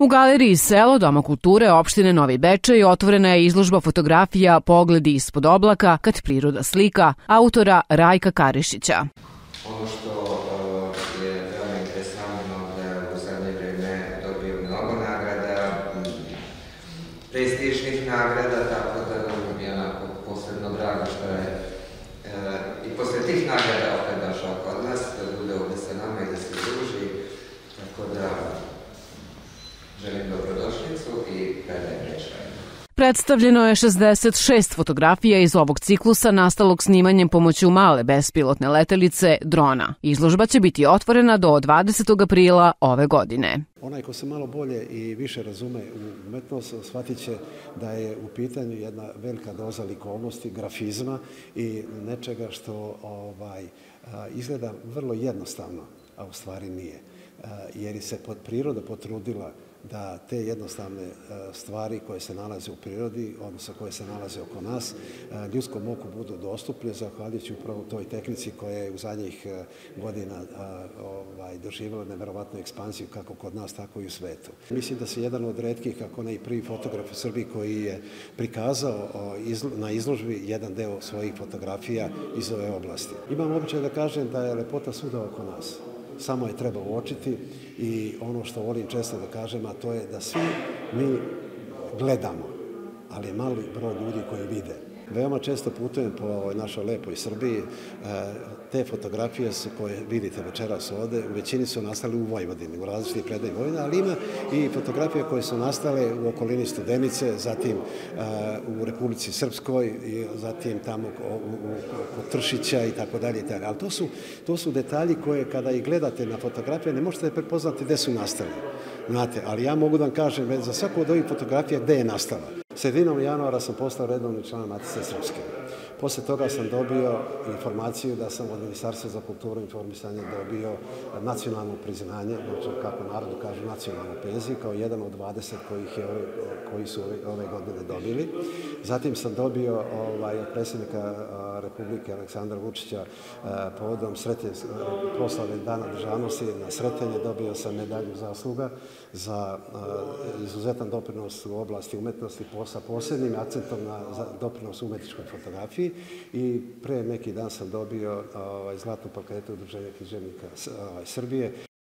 U galeriji Selo Doma kulture opštine Novi Bečej otvorena je izložba fotografija Pogledi ispod oblaka kad priroda slika autora Rajka Karišića. Ono što je veoma interesantno da je u zadnje vreme dobio mnogo nagrada, prestižnih nagrada, tako da nam je onako posebno drago što je i posle tih nagrada opet došao kod nas, da bude ovde sa nama i da se druži, tako da želim dobrodošlicu i predajem reč. Predstavljeno je 66 fotografija iz ovog ciklusa nastalog snimanjem pomoću male bespilotne letelice drona. Izložba će biti otvorena do 20. aprila ove godine. Onaj ko se malo bolje i više razume u umetnost, shvatit će da je u pitanju jedna velika doza likovnosti, grafizma i nečega što izgleda vrlo jednostavno, a u stvari nije. Jer se priroda potrudila da te jednostavne stvari koje se nalaze u prirodi, odnosno koje se nalaze oko nas, ljudskom oku budu dostupne, zahvaljujući upravo toj tehnici koja je u zadnjih godina doživjela neverovatnu ekspansiju kako kod nas, tako i u svetu. Mislim da se jedan od retkih, ako ne i prvi fotograf u Srbiji koji je prikazao na izložbi jedan deo svojih fotografija iz ove oblasti. Imam običaj da kažem da je lepota svuda oko nas. Samo je treba uočiti i ono što volim često da kažem, a to je da svi mi gledamo, ali je mali broj ljudi koji vide. Veoma često putujem po našoj lepoj Srbiji. Te fotografije koje vidite večeras ovde, u većini su nastale u Vojvodini, u različitih predajima Vojvodine, ali ima i fotografije koje su nastale u okolini Studenice, zatim u Republici Srpskoj, zatim tamo kod Tršića i tako dalje. Ali to su detalji koje kada ih gledate na fotografije ne možete prepoznati gde su nastale. Znate, ali ja mogu da vam kažem za svaku od ovih fotografija gde je nastala. Sredinom januara sam postao redovni član Matice Srpske. Posle toga sam dobio informaciju da sam od Ministarstva za kulturu i informisanje dobio nacionalno priznanje, znači kako narodu kažu nacionalnu penziju, kao jedan od 20 koji su ove godine dobili. Zatim sam dobio od predsjednika Republike Aleksandra Vučića povodom proslave Dana državnosti na Sretenje dobio sam medalju zasluga za izuzetan doprinos u oblasti umetnosti sa posebnim akcentom na doprinos umetničkoj fotografiji i pre neki dan sam dobio zlatnu plaketu Udruženja književnika Srbije.